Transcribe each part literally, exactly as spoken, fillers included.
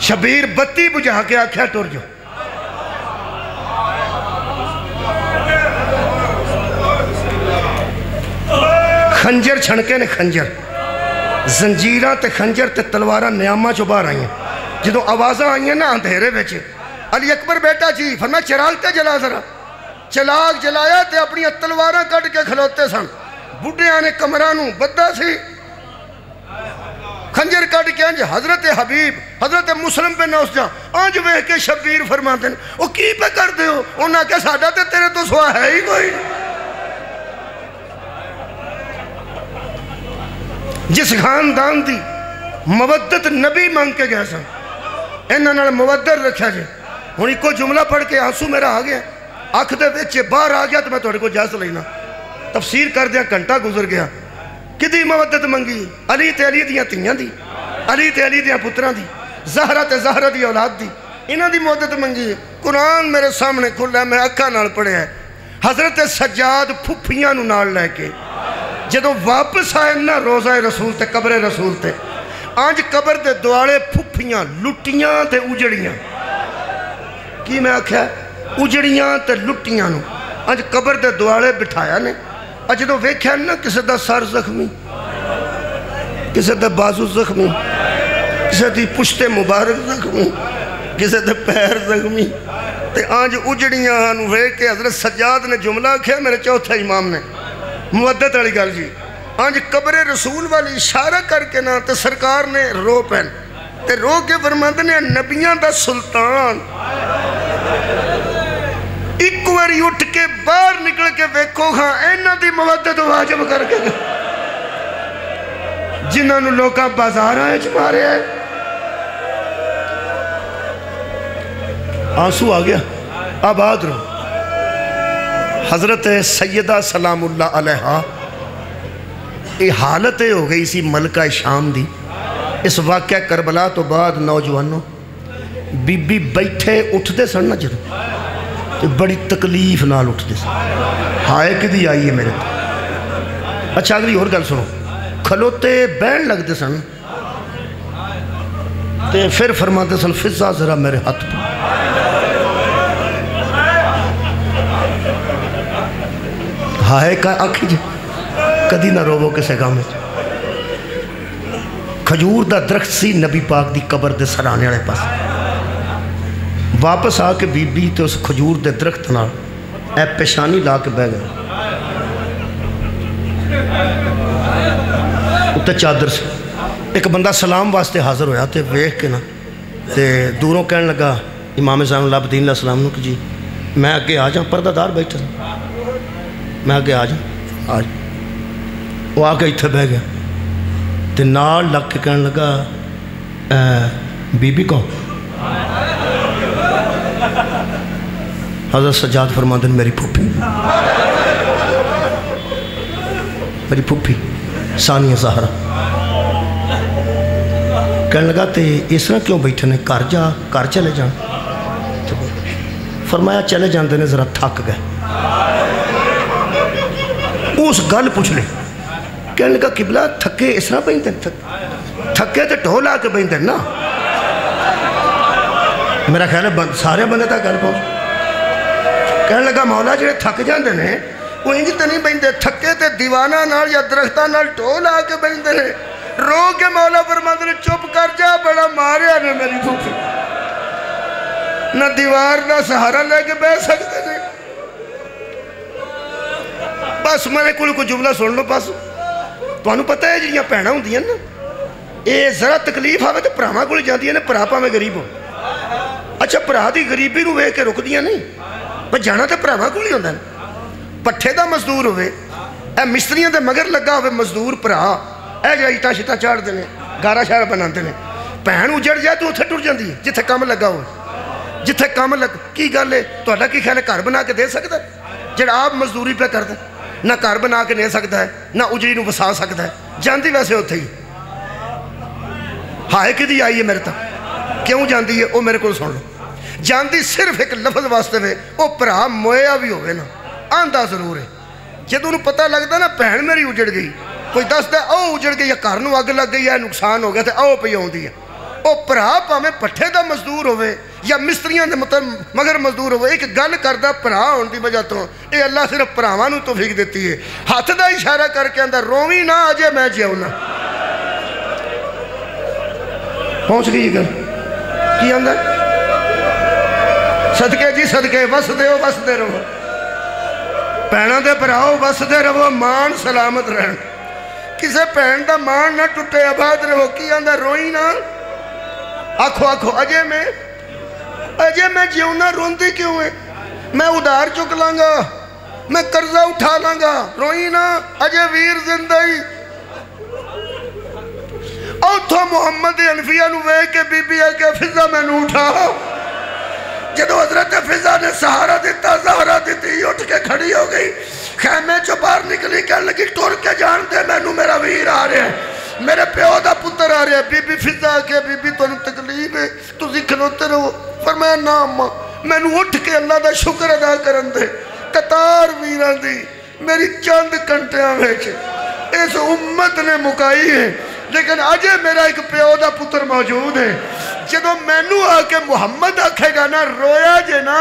شبیر بتی بجھا کے آکھیا ٹر جو خنجر چھنکے نے خنجر زنجیرہ تے خنجر تے تلوارہ نیامہ چو باہر آئی ہیں جدو آوازہ آئی ہیں نا اندھیرے بیچے علی اکبر بیٹا جی فرمایا چراغ تے جلا ذرا چراغ جلایا تے اپنی تلوارہ کٹ کے کھلوتے سن بڑھے آنے کمرانوں بدہ سی خنجر کٹ کے آنج حضرت حبیب حضرت مسلم پہ نوس جا آنج وے کے شبیر فرماتے ہیں وہ کی پہ کر دے ہو انہاں کے ساڑھا تے تیرے تو سوا ہے ہی کوئی جس خاندان دی مودت نبی مانگ کے گیا سن انہاں نال مودت رکھا جائے ہونی کو جملہ پڑھ کے آنسو میرا آگیا آنکھ دے ویچے باہر آگیا تو میں توڑے کو جاس لینا تفسیر کر دیا گھنٹہ گزر گیا کدی مودت منگی علی تے علی دیاں تیاں دی علی تے علی دیاں پتران دی زہرہ تے زہرہ دی اولاد دی انہاں دی مودت منگی قرآن میرے سامنے کھلا ہے میں اکھا نال پڑھے ہے حضرت سجاد پھپھیاں نو نال لے کے جدو واپس آئے نا روزہ رسول تے قبر رسول تے آنج قبر تے دوالے پھپھیاں لٹیاں تے اجڑیاں کی میں آکھا ہے اجڑیاں تے لٹیاں نو آنج قبر تے دوالے بٹھایا نے آج جدو ویکھیا نا کسے دا سر زخمی کسے دا بازو زخمی کسے دی پشت مبارک زخمی کسے دا پیر زخمی تے آنج اجڑیاں نو ویکھے حضرت سجاد نے جملہ کیا میرے چوتھا امام نے مودت علی گل جی آنج قبر رسول والی اشارہ کر کے نا تے سرکار نے رو پہن تے رو کے فرماتے نے نبیاں دا سلطان ایک واری اٹھ کے باہر نکل کے ویکھو ہاں اینہ دی مودت واجب کر کے جنہاں نو لوکا بازار آئے چمارے آئے آنسو آ گیا آباد رو حضرت سیدہ سلام اللہ علیہ یہ حالت ہو گئی سی ملکہ شام دی اس واقعہ کربلا تو بعد نوجوانوں بی بی بیٹھے اٹھ دے سن نہ جدو بڑی تکلیف نال اٹھ دے سن ہائے کدی آئی ہے میرے تو اچھا اگلی اور گل سنو کھلوتے بین لگ دے سن تے پھر فرماتے سن فضا ذرا میرے ہاتھ پہ ہائے کا آکھی جے کدی نہ روو کسے گاہ میں کھجور دا درخت سی نبی پاک دی قبر دے سرانے والے پاس واپس آ کے بی بی تے اس کھجور دے درخت نال اے پیشانی لا کے بہ گئے اتے چادر سے ایک بندہ سلام واسطے حاضر ہویا تے ویکھ کے نا تے دوروں کہنے لگا امام زین العابدین علیہ السلام نے کہ جی میں آگے آ جاؤں پردہ دار بیٹھا میں آگے آ جاؤں آج وہ آگے اتھے بہ گیا تے نال لگ کے کہنے لگا بی بی کو حضرت سجاد فرماندن میری پھوپھی میری پھوپھی ثانیہ زہرہ کہنے لگا تے اس طرح کیوں بیٹھے نے کار جا کار چلے جان فرمایا چلے جاندے نے ذرا تھک گئے اس گل پوچھ لے کہنے لگا قبلہ تھکے اس طرح بہن دن تھکے تے ٹھول آ کے بہن دن نا میرا خیال ہے سارے بندے تھا گل پہنچ کہنے لگا مولا جڑے تھک جاندے نے وہ انج تے نہیں بہن دے تھکے تے دیوانہ نال یا درختہ نال ٹھول آ کے بہن دے رو کے مولا فرماتے نے چپ کر جا بڑا ماریا نے میری پھوپھی نہ دیوار نہ سہارا لے کے بیٹھ سکتے نے بس میں نے کوئی کوئی جملہ سن لو بس تو انہوں پتہ ہے جنہاں پہنا ہوں دیا نا اے ذرا تکلیف آوے تو پراما کو لے جان دیا نا پراپا میں غریب ہوں اچھا پرا دی غریبی نو وے کے رک دیا نہیں بس جانا تو پراما کو لے ہوندہ پٹھے دا مزدور ہوئے اے مستریاں دے مگر لگا ہوئے مزدور پرا اے جا ایٹا شتا چاڑ دینے گارا شہر بناندے نے پہن اجڑ جائے تو اتھے ٹر جاندی ہے جتھے کام لگا ہوئے جتھے کام لگ کی گل ہے تو اللہ کی خیال ہے گھر بنا کے دے سکتا ہے جڑا آپ مزدوری پہ کر دیں نہ گھر بنا کے دے سکتا ہے نہ اجڑی نو وسا سکتا ہے جاندی ویسے اتھے ہی ہائے کدی آئی ہے میرے تک کیوں جاندی ہے وہ میرے کو سن لو جاندی صرف ایک لفظ واسطے میں وہ پرا مویا بھی ہوئے نا آندہ ضرور ہے جب انہوں پتہ لگتا نا پہن میری اجڑ گئی کوئی دستا ہے او اجڑ گئی یا گھر نو اگ لگ گئی یا نقصان ہو گیا تھے او پہ ہوں دی ہے وہ भरा भावें पट्ठे का मजदूर होवे या मिस्त्रियों के मतलब मगर मजदूर होवे, एक गल करता भरा होने की वजह तो ये अल्लाह सिर्फ भरावां नूं तौफीक देती है। हथ का इशारा करके आंदा रोवी ना अजे मैं जिउना। पहुँच गई गल की आंदा सदके जी सदके वसदे हो वसदे रहो, भैनों के भराओ वसदे रहो, मान सलामत रहन, किसी भैन का मान ना टुटे, आबाद रहो। की आंदा रोई ना, आखो आखो अजे मैं अजे मैं जिउना, रोंदी क्यों है? मैं उधार चुक लांगा, मैं कर्जा उठा लांगा, रोई ना अजे वीर जिंदा ही। उथों मुहम्मद हनफिया नूं वेख के बीबी आके फिजा मैनू उठाओ। जदों हजरत फिजा ने सहारा दिता, ज़हरा दी, उठ के खड़ी हो गई, खैमे चो बाहर निकली, कह लगी टुर के जान दे मैनू, मेरा वीर आ रहा है, मेरे प्यो का पुत्र आ रहा है। बीबी फिजा आके बीबी तुहानू तकलीफ है, तुसीं खलोते रहो। फरमाया ना अम्मा, मैनू उठ के अल्लाह का शुक्र अदा करन दे, कतार वीरां दी मेरी चंद घंटियां विच इस उम्मत ने मुकाई है, लेकिन अजे मेरा एक प्यो का पुत्र मौजूद है। जदों मैनू आके मुहम्मद आखेगा ना, रोया जे ना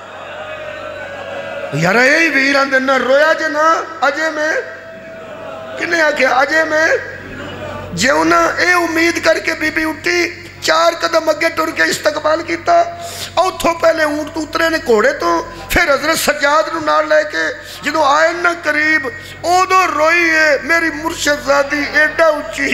यार, यही वीर आंदे ना, रोया जे ना अजे मैं, किने आखे अजे मैं जिउना। ये उम्मीद करके बीबी उठी, चार कदम अगे टुर के इस्तकबाल किया। उतों पहले ऊंट उतरे ने घोड़े तो, फिर हजरत सज्जाद नूं नाल लैके जदों आए ना करीब, उदों रोई है मेरी मुर्शदजादी एडा उच्ची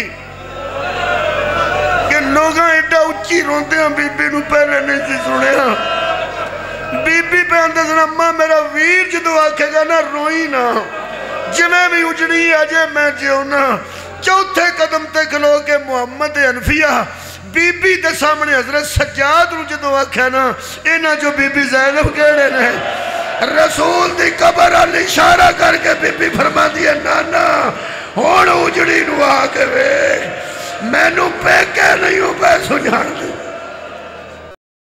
कि लोग एडा उच्ची रोंदे बीबी नूं पहले नहीं सी सुनिया। बीबी पे आंदे सन अम्मा मेरा वीर जदों आखेगा ना, रोई ना, जिवें भी उजड़ी अजे मैं जिउना। चौथे कदम ते खलो के मुहम्मद हनफिया बीबी के सामने हजरत सज्जाद नूं जदों आख्या ना, इन्हां जो बीबी ज़ैनब कहड़े ने, रसूल दी कबर अल इशारा करके बीबी फरमांदी है नाना हुण उजड़ी नूं आ के वेख, मैनू पे